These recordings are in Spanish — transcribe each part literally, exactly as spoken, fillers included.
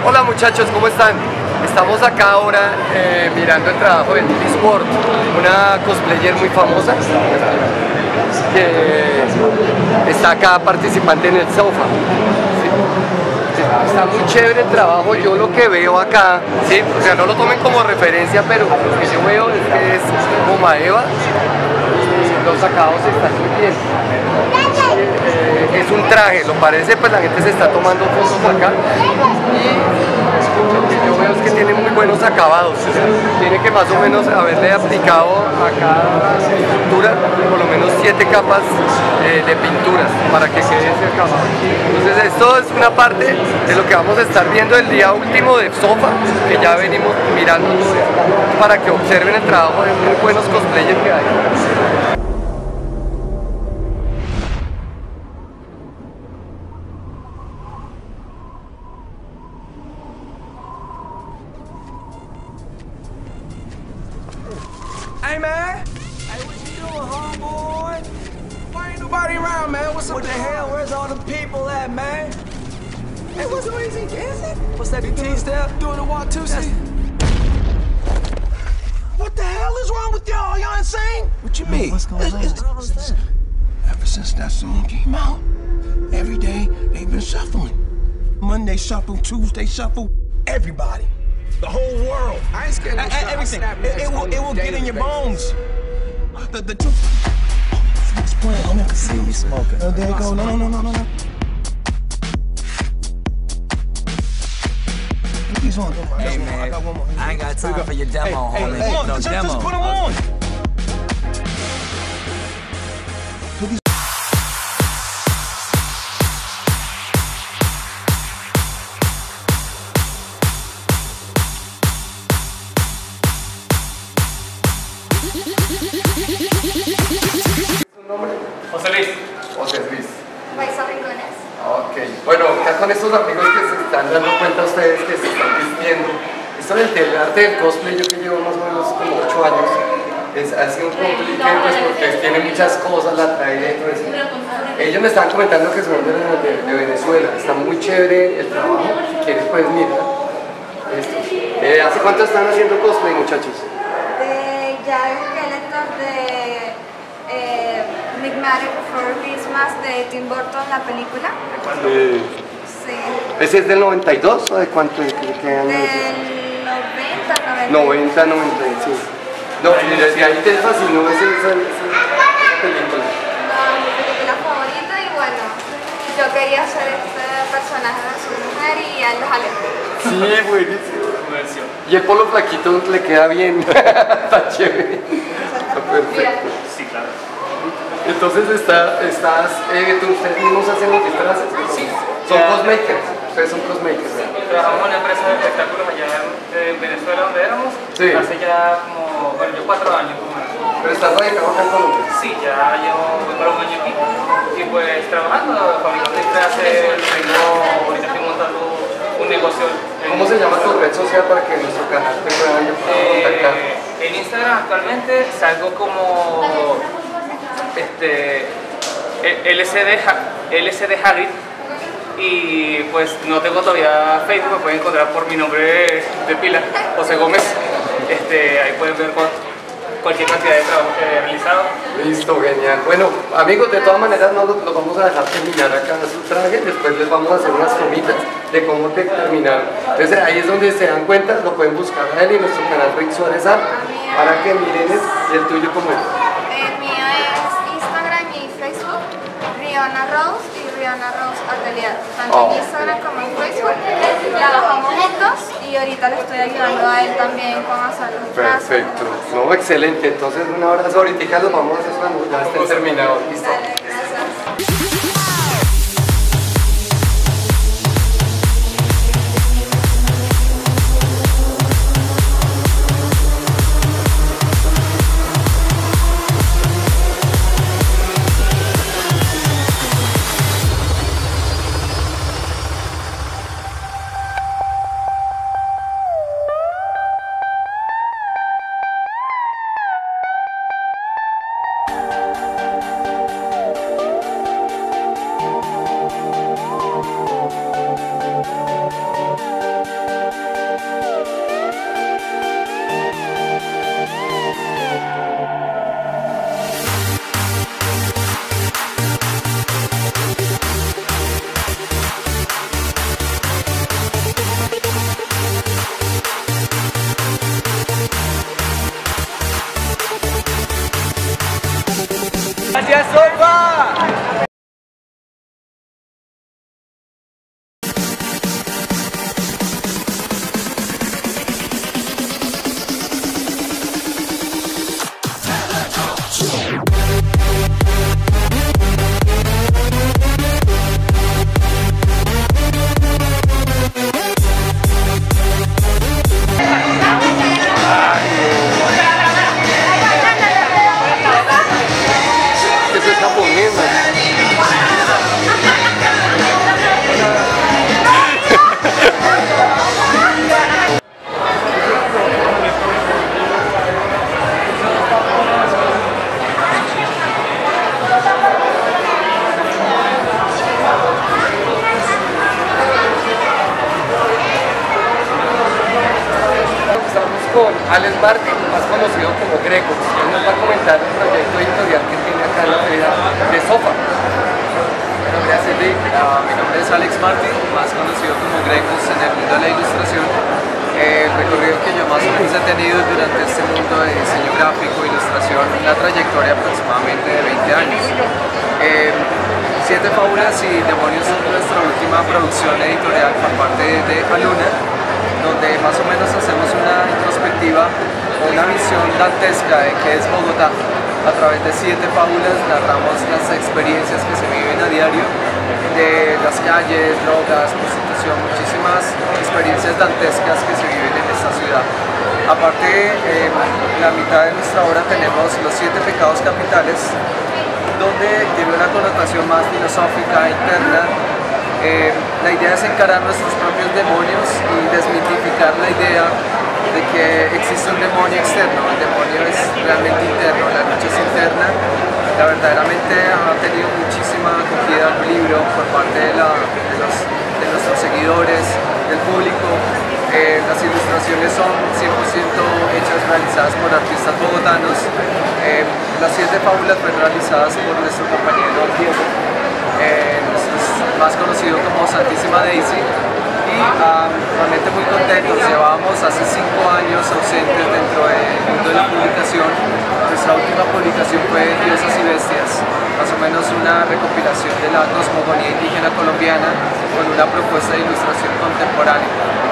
Hola muchachos, ¿cómo están? Estamos acá ahora eh, mirando el trabajo de Lily Sport, una cosplayer muy famosa que está acá participante en el sofá. ¿Sí? Está muy chévere el trabajo, yo lo que veo acá, ¿sí? O sea, no lo tomen como referencia, pero lo que yo veo es que es como Eva y los acabados están muy bien. Eh, es un traje, lo parece, pues la gente se está tomando fotos acá y lo que yo veo es que tiene muy buenos acabados, o sea, tiene que más o menos haberle aplicado a cada pintura por lo menos siete capas eh, de pinturas para que quede ese acabado. Entonces esto es una parte de lo que vamos a estar viendo el día último de Sofa, que ya venimos mirando para que observen el trabajo de muy buenos cosplayers que hay. Hey man! Hey, what you doing, homeboy? Why ain't nobody around, man? What's up? What the hell? Where's all the people at, man? Hey, what's the is he dancing? What's that, the T-step? Doing the Watusi? What the hell is wrong with y'all? Y'all insane? What you mean? What's going on? It's, it's, it's, ever since that song came out, every day they've been shuffling. Monday shuffle, Tuesday shuffle, everybody. The whole world. I ain't scared of uh, everything. It, it will, it will get in your bones. The the two. Oh, it's playing. I can see you smoking. Oh, there you go. No, no, no, no, no, no. Put these on. Hey man, I, got one more. I ain't got time for your demo, hey, homie. Hey, hey, no just, demo. Just put them on. José Luis. José Luis. Ok. Bueno, acá con estos amigos que se están dando cuenta ustedes que se están vistiendo. Esto del arte del cosplay, yo que llevo más o menos como ocho años, es, ha sido un complique pues porque tiene muchas cosas, la trae y todo eso. Ellos me estaban comentando que son de, de, de Venezuela, está muy chévere el trabajo, si quieres puedes mirar esto. Eh, ¿Hace cuánto están haciendo cosplay, muchachos? De Jared Skeletor de eh, Nightmare Before Christmas de Tim Burton, la película. Eh, Sí. ¿Ese es del noventa y dos o de cuánto? ¿De qué, qué año es? Del noventa, noventa. noventa, noventa y cinco. No, y desde ahí te fascinó esa, esa, esa película. No, mi película favorita y bueno, yo quería ser este personaje de su mujer y a él lo jalé. Sí, buenísimo. Y el polo flaquito le queda bien. Está chévere. Está perfecto. Sí, claro. Entonces está, estás, eh, ¿tú, ustedes mismos hacen los disfraces? Sí. Son Ya, cosmakers. Ustedes son cosmakers. Trabajamos en una empresa de espectáculos allá en Venezuela donde éramos. Sí. Hace ya como, bueno, yo cuatro años. Pero estás radicado acá en Colombia. Sí, ya llevo voy para un año y pico. Y pues trabajando, fabricando disfraces, tengo, ahorita estoy montando un negocio. En, ¿Cómo se llama tu red social para que nuestro canal te pueda contactar? Eh, en Instagram actualmente salgo como este L C D, L C D Hagrid y pues no tengo todavía Facebook, me pueden encontrar por mi nombre de pila, José Gómez. Este, ahí pueden ver cuál, cualquier cantidad de trabajo que he realizado. Listo, genial. Bueno, amigos, de todas maneras no los, los vamos a dejar terminar acá su traje, después les vamos a hacer unas tomitas de cómo te terminaron. Entonces ahí es donde se dan cuenta, lo pueden buscar a él y nuestro canal Rick Suárez Art, para que miren el tuyo como es. El mío es Instagram y Facebook, Rihanna Rose y Rihanna Rose Atelier. Tanto Oh. en Instagram como en Facebook. Trabajamos juntos y ahorita le estoy ayudando a él también con hacer los disfraces. Perfecto. No, excelente. Entonces un abrazo. Ahorita los vamos a hacer cuando ya estén terminados. Listo. Dale, gracias. ¡Gracias, Sofa! Eso es japonés, man. Estamos con Alex Martin, más conocido como Greco. Él nos va a comentar el proyecto editorial que tiene acá en la feria de Sofa. Bueno, gracias Vic. Uh, mi nombre es Alex Martin, más conocido como Grecos en el mundo de la ilustración. Eh, el recorrido que yo más o menos he tenido durante este mundo de diseño gráfico, ilustración, una trayectoria aproximadamente de veinte años. Eh, Siete Fábulas y Demonios es nuestra última producción editorial por parte de Aluna, donde más o menos hacemos una introspectiva, una visión dantesca de qué es Bogotá. A través de siete fábulas narramos las experiencias que se viven a diario, de las calles, drogas, prostitución, muchísimas experiencias dantescas que se viven en esta ciudad. Aparte, en la mitad de nuestra obra tenemos los siete pecados capitales, donde tiene una connotación más filosófica, interna. Eh, la idea es encarar nuestros propios demonios y desmitificar la idea de que existe un demonio externo. El demonio es realmente interno, la lucha es interna. La verdaderamente ha tenido muchísima acogida el libro por parte de, la, de, los, de nuestros seguidores, del público. Eh, las ilustraciones son cien por ciento hechas, realizadas por artistas bogotanos. Eh, las siete fábulas fueron realizadas por nuestro compañero Diego, eh, más conocido como Santísima Daisy, y um, realmente muy contentos. Llevábamos hace cinco años ausentes dentro del mundo de la publicación. Nuestra última publicación fue Diosas y Bestias, más o menos una recopilación de la cosmogonía indígena colombiana con una propuesta de ilustración contemporánea.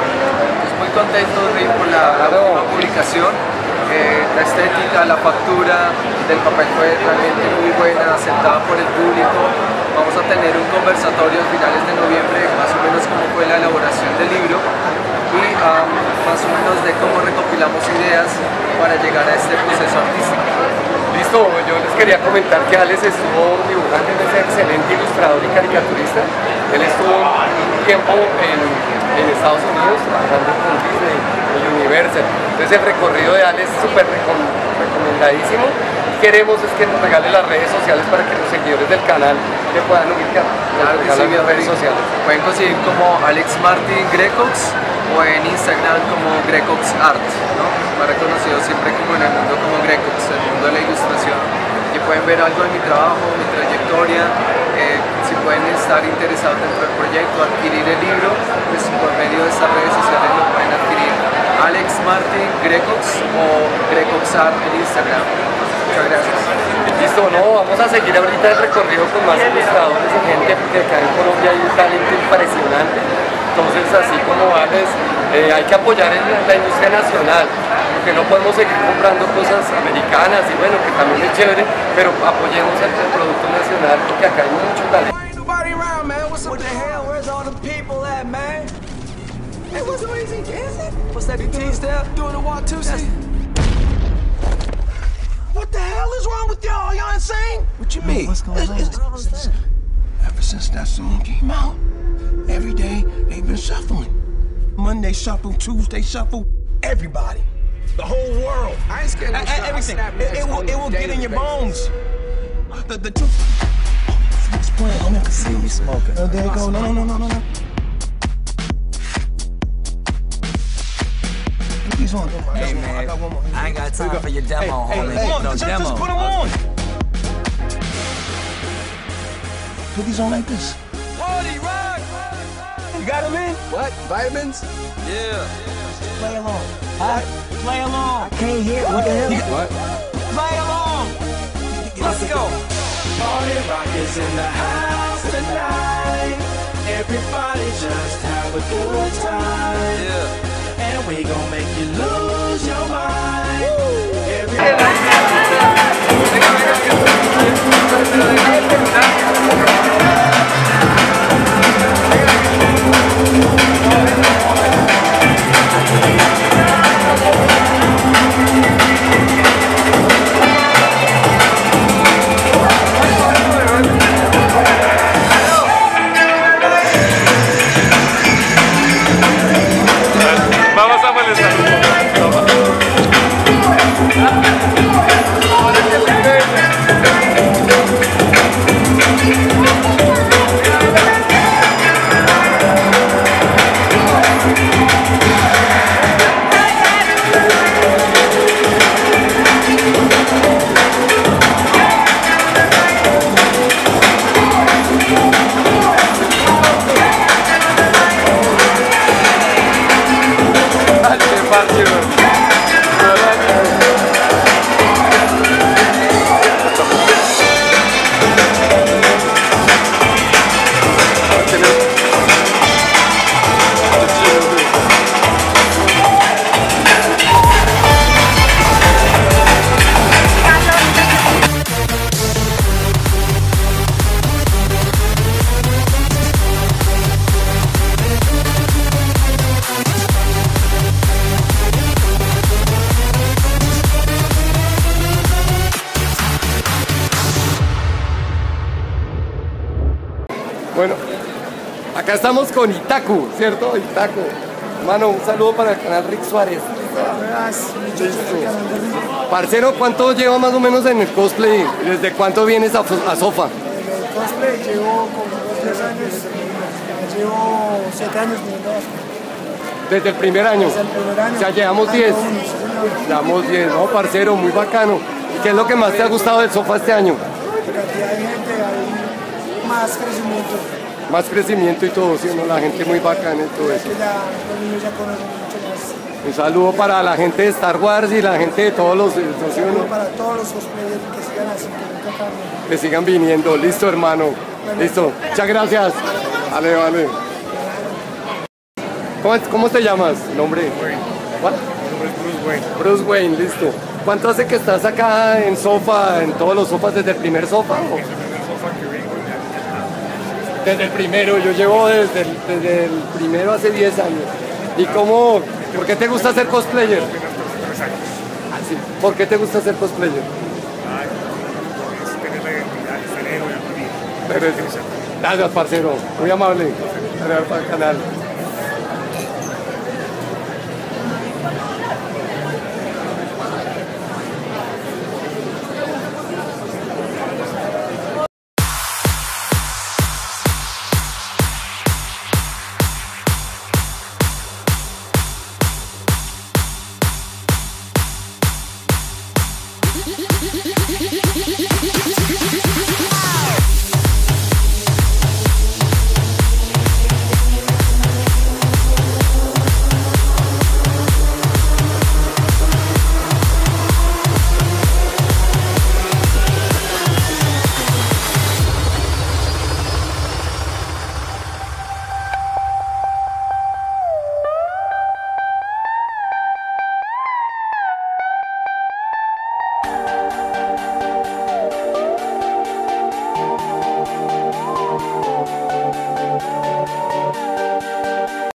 Pues muy contentos de ir por la, la última publicación. Eh, la estética, la factura del papel fue realmente muy buena, aceptada por el público. Vamos a tener un conversatorio a finales de noviembre, más o menos cómo fue la elaboración del libro y um, más o menos de cómo recopilamos ideas para llegar a este proceso artístico. Listo, yo les quería comentar que Alex estuvo dibujando, es excelente ilustrador y caricaturista. Él estuvo un tiempo en, en Estados Unidos trabajando con Disney y Universal. Entonces el recorrido de Alex es súper recom recomendadísimo. Queremos es que nos regale las redes sociales para que los seguidores del canal le puedan ubicar. Claro que sí, las redes sociales. Pueden conseguir como Alex Martin Grecox o en Instagram como Grecox Art, ¿no? Más reconocido siempre como en el mundo como Grecox, el mundo de la ilustración. Y pueden ver algo de mi trabajo, mi trayectoria, eh, si pueden estar interesados dentro del proyecto, adquirir el libro, pues por medio de estas redes sociales lo pueden adquirir. Alex Martin Grecox o Grecox Art en Instagram. Muchas gracias. Listo, no, vamos a seguir ahorita el recorrido con más ilustradores y gente, porque acá en Colombia hay un talento impresionante. Entonces, así como Alex, eh, hay que apoyar en la industria nacional, porque no podemos seguir comprando cosas americanas y bueno, que también es chévere, pero apoyemos el, el producto nacional, porque acá hay mucho talento. What the hell? Where's all the people at, man? Hey, what's the reason dancing? What's that routine step? Doing the Watusi. What the hell is wrong with y'all? Y'all insane? What you mean? What's going on? It's, it's, it's, ever since that song came out, every day they've been shuffling. Monday shuffle, Tuesday shuffle, everybody. The whole world. I ain't scared of everything. It, it will, it will get in your bones. The, the two... Oh, it's playing. I'm in the see me smoking. Oh, there you go. No, no, no, no, no, no. Put these on. Hey, man, I, got one more. I ain't got time for your demo, hey, homie. Hey, hey, no just, demo. just put them on. Put these on like this. Party rock! You got them in? What? Vitamins? Yeah. Play along. Huh? Play along. I can't hear. What the hell? What? Play along. Let's go. is in the house tonight. Everybody just have a good time. Yeah. And we gon' make you lose your mind. Vamos a molestar un poco. Bueno, acá estamos con Itaku, ¿cierto? Itaku. Hermano, un saludo para el canal Rick Suárez. Listo. Parcero, ¿cuánto lleva más o menos en el cosplay? ¿Desde cuánto vienes a, a Sofa? En el cosplay llevo como dos, tres años. Llevo siete años viviendo acá. Desde el primer año. Desde el primer año. O sea, llevamos diez. Llevamos diez, ¿no, parcero? Muy bacano. ¿Qué es lo que más te ha gustado del Sofa este año? La cantidad de gente, hay más crecimiento. Más crecimiento y todo, ¿sí? ¿No? La gente muy bacana y todo eso. Que ya los niños ya conocen mucho más. Un saludo para la gente de Star Wars y la gente de todos los... ¿sí, no? Para todos los cosplayers que sigan así, que nunca cambien. Que sigan viniendo. Listo, hermano. Listo. Muchas gracias. Vale, vale. ¿Cómo, cómo te llamas? ¿Nombre? ¿Cuál? Mi nombre es Bruce Wayne. Bruce Wayne, listo. ¿Cuánto hace que estás acá en Sofa, en todos los sofas, desde el primer Sofa? ¿O? Es el primer Sofa que vengo en la Desde el primero, yo llevo desde el, desde el primero hace diez años. ¿Y cómo, por qué te gusta ser cosplayer? Los primeros tres años. Ah, sí. ¿Por qué te gusta ser cosplayer? Ay, es tener la identidad, el cerebro y la vida. Gracias, parcero. Muy amable. Gracias para el canal.